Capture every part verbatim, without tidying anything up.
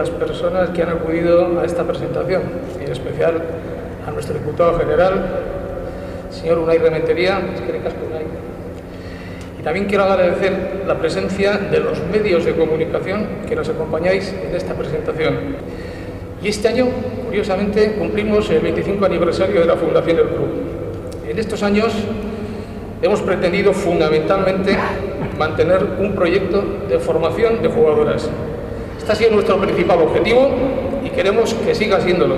las personas que han acudido a esta presentación, en especial a nuestro diputado general, señor Unai Rementería. Y también quiero agradecer la presencia de los medios de comunicación que nos acompañáis en esta presentación. Y este año, curiosamente, cumplimos el veinticinco aniversario de la fundación del club. En estos años hemos pretendido fundamentalmente mantener un proyecto de formación de jugadoras. Este ha sido nuestro principal objetivo y queremos que siga siéndolo.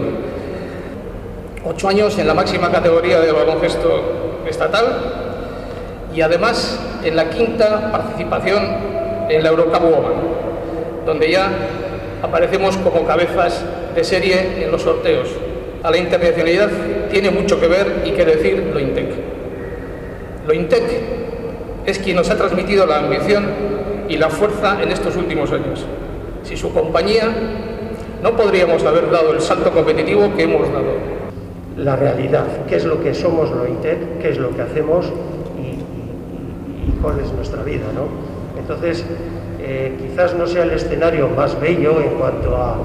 Ocho años en la máxima categoría de baloncesto estatal y además en la quinta participación en la Eurocup Women, donde ya aparecemos como cabezas de serie en los sorteos. A la internacionalidad tiene mucho que ver y que decir Lointec. Lointec es quien nos ha transmitido la ambición y la fuerza en estos últimos años. Sin su compañía no podríamos haber dado el salto competitivo que hemos dado. La realidad, qué es lo que somos Lointec, qué es lo que hacemos y, y, y cuál es nuestra vida, ¿no? Entonces, eh, quizás no sea el escenario más bello en cuanto a,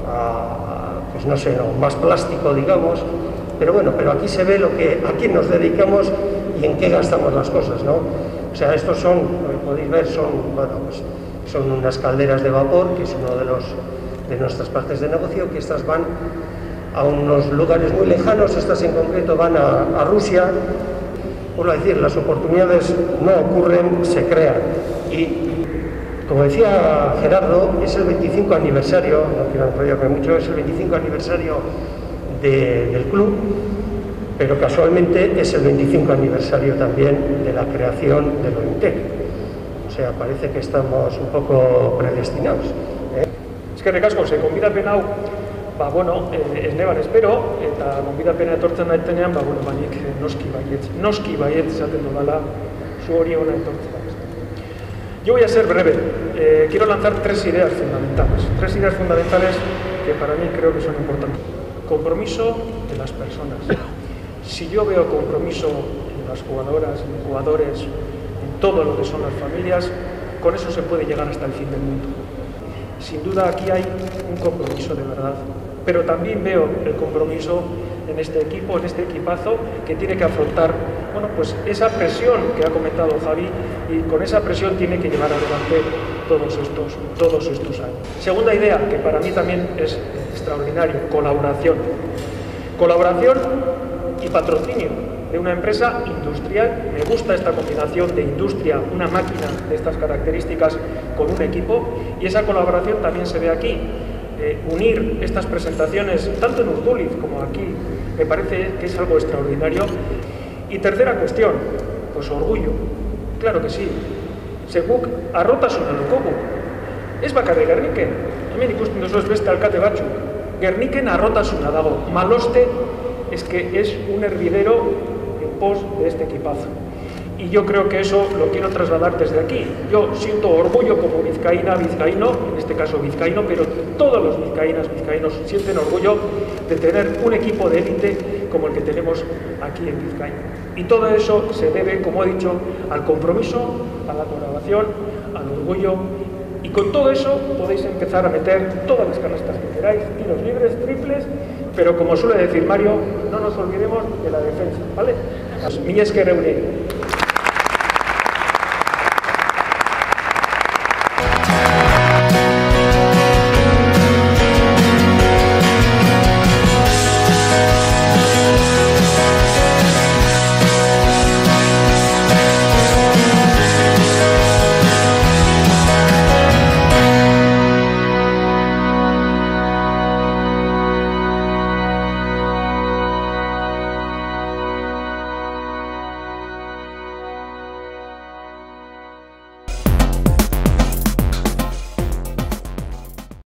a pues no sé, no, más plástico, digamos, pero bueno, pero aquí se ve lo que, a quién nos dedicamos y en qué gastamos las cosas, ¿no? O sea, estos son, lo que podéis ver, son, bueno, pues, son unas calderas de vapor, que es uno de, los, de nuestras partes de negocio, que estas van a unos lugares muy lejanos, estas en concreto van a, a Rusia. Vuelvo a decir, las oportunidades no ocurren, se crean. Y, como decía Gerardo, es el veinticinco aniversario, no quiero enrollarme mucho, es el veinticinco aniversario de, del club, pero casualmente es el veinticinco aniversario también de la creación de Lointec. O sea, parece que estamos un poco predestinados, ¿eh? Es que recasco, se convida penau, ba, bueno, eh, ez neban espero, eta convida pena etortzen naitenean, ba, bueno, banik noski baietz, noski baietz esaten dudala, zu hori ona etortzen. Yo voy a ser breve. Eh, quiero lanzar tres ideas fundamentales. Tres ideas fundamentales que para mí creo que son importantes. Compromiso de las personas. Si yo veo compromiso en las jugadoras, en los jugadores, en todo lo que son las familias, con eso se puede llegar hasta el fin del mundo. Sin duda aquí hay un compromiso de verdad, pero también veo el compromiso en este equipo, en este equipazo, que tiene que afrontar, bueno, pues esa presión que ha comentado Javi, y con esa presión tiene que llevar adelante todos estos, todos estos años. Segunda idea, que para mí también es extraordinario, colaboración. Colaboración y patrocinio de una empresa industrial. Me gusta esta combinación de industria, una máquina de estas características con un equipo, y esa colaboración también se ve aquí. Eh, unir estas presentaciones, tanto en Urduliz como aquí, me parece que es algo extraordinario. Y tercera cuestión, pues orgullo. Claro que sí. Seguk arrotasuna daukagu. Ez bakarrik Gerniken. Hemen ikusten duzu ez beste alkate batzuk. Gerniken arrotasuna dago. Maloste es que es un hervidero en pos de este equipazo. Y yo creo que eso lo quiero trasladar desde aquí. Yo siento orgullo como vizcaína, vizcaíno, en este caso vizcaíno, pero todos los vizcaínas, vizcaínos sienten orgullo de tener un equipo de élite como el que tenemos aquí en Vizcaya. Y todo eso se debe, como he dicho, al compromiso, a la colaboración, al orgullo. Y con todo eso podéis empezar a meter todas las canastas que queráis, tiros libres, triples, pero como suele decir Mario, no nos olvidemos de la defensa, ¿vale? Mila esker eurei.